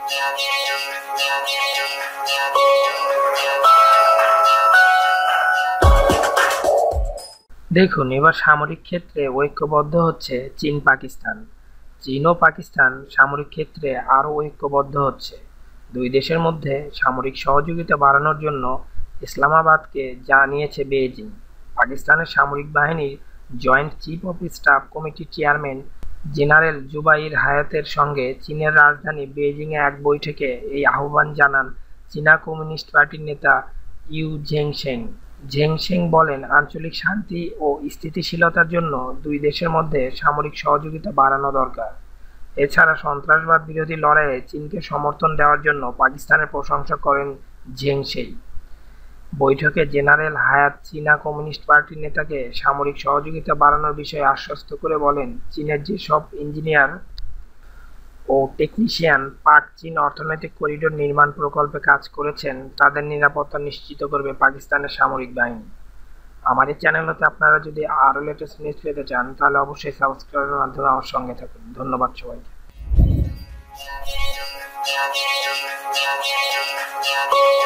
দেখুন, এবার সামরিক ক্ষেত্রে ঐক্যবদ্ধ হচ্ছে চীন পাকিস্তান। চীন ও পাকিস্তান সামরিক ক্ষেত্রে আরও ঐক্যবদ্ধ হচ্ছে। দুই দেশের মধ্যে সামরিক সহযোগিতা বাড়ানোর জন্য ইসলামাবাদকে জানিয়েছে বেইজিং। পাকিস্তানের সামরিক বাহিনীর জয়েন্ট চিফ অফ স্টাফ কমিটির চেয়ারম্যান জেনারেল জুবাইর হায়াতের সঙ্গে চীনের রাজধানী বেইজিংয়ে এক বৈঠকে এই আহ্বান জানান চীনা কমিউনিস্ট পার্টির নেতা ইউ ঝেংশেং। ঝেংশেং বলেন, আঞ্চলিক শান্তি ও স্থিতিশীলতার জন্য দুই দেশের মধ্যে সামরিক সহযোগিতা বাড়ানো দরকার। এছাড়া সন্ত্রাসবাদ বিরোধী লড়াইয়ে চীনকে সমর্থন দেওয়ার জন্য পাকিস্তানের প্রশংসা করেন ঝেংশেই। বৈঠকে জেনারেল হায়াত চীনা কমিউনিস্ট পার্টির নেতাকে সামরিক সহযোগিতা বাড়ানোর বিষয়ে আশ্বস্ত করে বলেন, চীনের যেসব ইঞ্জিনিয়ার ও টেকনিশিয়ান পাক চীন অর্থনৈতিক করিডোর নির্মাণ প্রকল্পে কাজ করেছেন তাদের নিরাপত্তা নিশ্চিত করবে পাকিস্তানের সামরিক বাহিনী। আমার এই চ্যানেলতে আপনারা যদি আরও লেটেস্ট নিউজ পেতে চান তাহলে অবশ্যই সাবস্ক্রাইবের মাধ্যমে আমার সঙ্গে থাকুন। ধন্যবাদ সবাইকে।